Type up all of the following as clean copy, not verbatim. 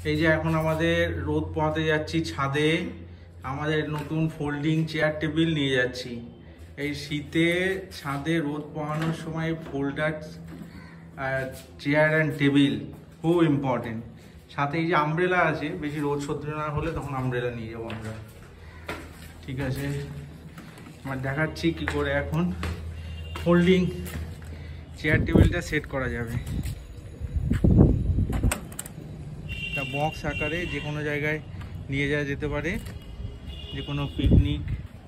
এই যে এখন আমাদের রোদ পোহাতে যাচ্ছি ছাদে, আমাদের নতুন ফোল্ডিং চেয়ার টেবিল নিয়ে যাচ্ছি। এই শীতে ছাদে রোদ পোহানোর সময় ফোল্ডার চেয়ার অ্যান্ড টেবিল খুব ইম্পর্টেন্ট। সাথে এই যে আমব্রেলা আছে, বেশি রোদ সহ্য না হলে তখন আমব্রেলা নিয়ে যাবো আমরা। ঠিক আছে, আমার দেখাচ্ছি কি করে এখন ফোল্ডিং চেয়ার টেবিলটা সেট করা যাবে। একটা বক্স আকারে যে কোনো জায়গায় নিয়ে যাওয়া যেতে পারে, যে কোনো পিকনিক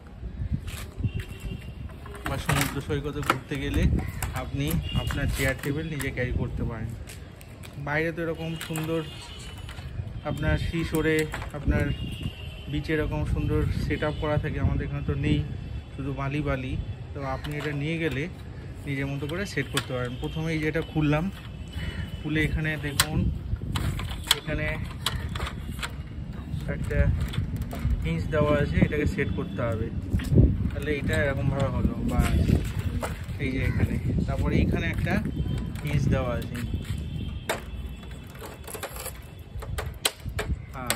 বা সমুদ্র সৈকতে ঘুরতে গেলে আপনি আপনার চেয়ার টেবিল নিজে ক্যারি করতে পারেন। বাইরে তো এরকম সুন্দর আপনার শিশোরে আপনার বিচে এরকম সুন্দর সেট আপ করা থাকে, আমাদের এখানে তো নেই, শুধু বালি বালি। তো আপনি এটা নিয়ে গেলে নিজের মতো করে সেট করতে পারেন। প্রথমেই যেটা খুললাম, খুলে এখানে দেখুন, এখানে একটা হিঞ্চ দেওয়া আছে, এটাকে সেট করতে হবে। তাহলে এটা এরকমভাবে হলো, বা এই যে এখানে, তারপরে এইখানে একটা হিঞ্চ দেওয়া আছে। হ্যাঁ,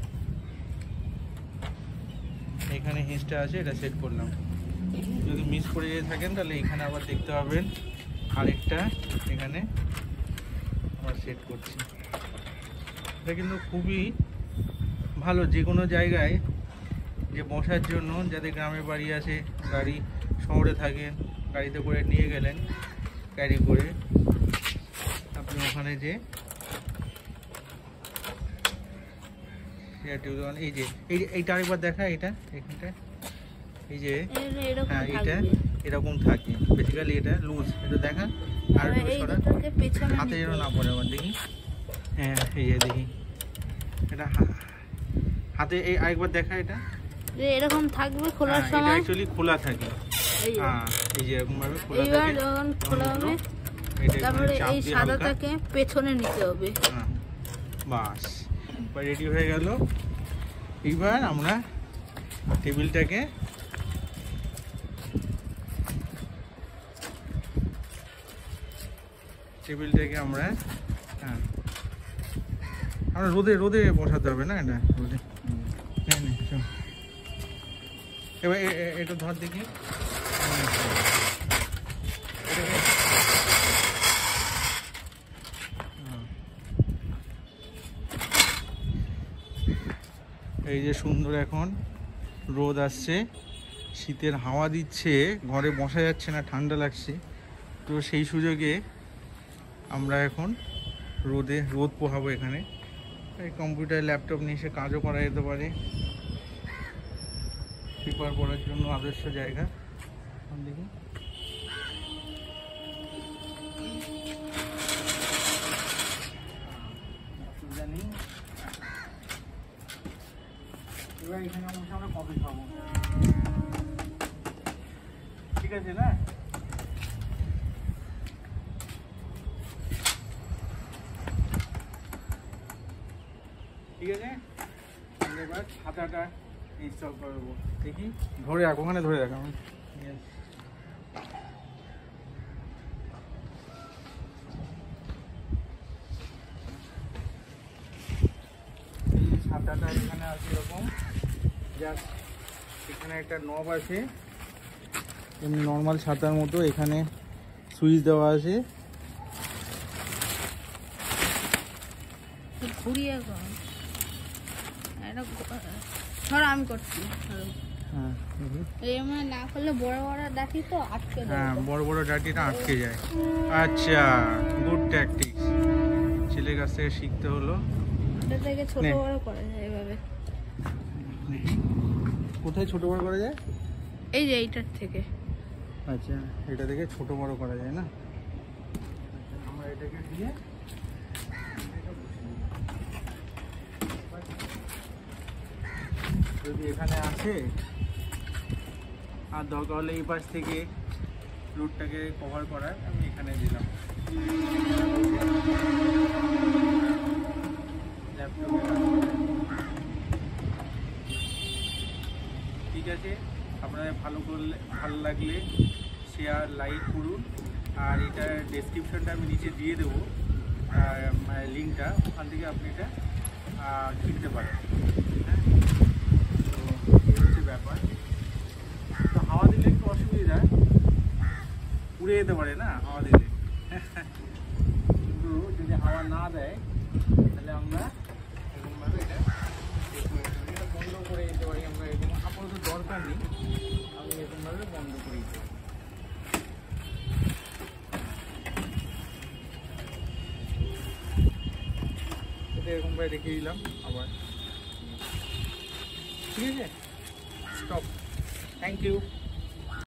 এখানে হিঞ্চটা আছে, এটা সেট করলাম। যদি মিস করে যেয়ে থাকেন তাহলে এখানে আবার দেখতে পাবেন আরেকটা, এখানে আবার সেট করছি। এটা কিন্তু খুবই ভালো যে কোনো জায়গায় যে বসার জন্য, যাদের গ্রামের বাড়ি আছে, গাড়ি শহরে থাকেন, গাড়িতে করে নিয়ে গেলেন ক্যারি করে, আপনি ওখানে যে এই যে এইটা আরেকবার দেখা, এটা এখানটা এই যে, হ্যাঁ এটা এরকম থাকে বেসিক্যালি, এটা লুজ, এটা দেখা। আর হাতে যেন না পড়ে আমার, দেখি। হ্যাঁ এই যে দেখি, এটা হাতে এই আরেকবার দেখা, এটা এরকম থাকবে খোলার সময়, এটা অ্যাকচুয়ালি খোলা থাকে। হ্যাঁ এই যে এরকম ভাবে খোলা থাকে, যখন খোলা হবে তারপরে এই সাদাটাকে পেছনে নিতে হবে। হ্যাঁ বাস, এবার রেডি হয়ে গেল। এইবার আমরা টেবিলটাকে আমরা রোদে রোদে বসাতে হবে না, এটা রোদে। এবার এটা ধর দেখি, এই যে সুন্দর এখন রোদ আসছে, শীতের হাওয়া দিচ্ছে, ঘরে বসা যাচ্ছে না, ঠান্ডা লাগছে। তো সেই সুযোগে আমরা এখন রোদ পোহাবো এখানে। এই কম্পিউটার ল্যাপটপ নিয়ে এসে কাজও করা যেতে পারে, পেপার পড়ার জন্য আদর্শ জায়গা। দেখি অসুবিধা নেই। এবার এখানে আমরা কফি খাবো, ঠিক আছে না? ঠিক আছে, আমরা এবার ছাতাটা ইনস্টল করবো। দেখি, ধরে রাখো, ওখানে ধরে রাখো। ছাতাটা এখানে আছে এরকম, জাস্ট এখানে একটা নব আছে, এমনি নর্মাল ছাতার মতো। এখানে সুইচ দেওয়া আছে, ঘুরিয়ে আমি করছি। না করলে বড় বড় ডাটি তো আটকে যায়। হ্যাঁ, বড় বড় ডাটিটা আটকে যায়। আচ্ছা, গুড ট্যাকটিক্স, ছেলের কাছ থেকে শিখতে হলো। এটা থেকে ছোট বড় করা যায় এভাবে। কোথায় ছোট বড় করা যায়? এই যে এইটার থেকে। আচ্ছা, এটা থেকে ছোট বড় করা যায় না? আমরা এটাকে দিয়ে যদি এখানে আছে, আর দরকার হলে এই পাশ থেকে রুটটাকে কভার করার আমি এখানে দিলাম। ঠিক আছে, আপনাদের ভালো লাগলে শেয়ার, লাইক করুন। আর এটার ডেসক্রিপশনটা আমি নিচে দিয়ে দেবো, লিঙ্কটা, ওখান থেকে আপনি এটা কিনতে পারে। হ্যাঁ, তো এই হচ্ছে ব্যাপার। তো হাওয়া দিলে একটু অসুবিধা, উড়ে যেতে পারে না হাওয়া দিলে। কিন্তু যদি হাওয়া না দেয় তাহলে আমরা এরকমভাবে এটা বন্ধ করে দিতে পারি। আমরা এরকম আপাতত দরকার নেই, আমি এরকমভাবে বন্ধ করে দিতে পারি। এটা এরকমভাবে রেখে দিলাম আবার। ঠিক আছে, স্টপ। Thank you.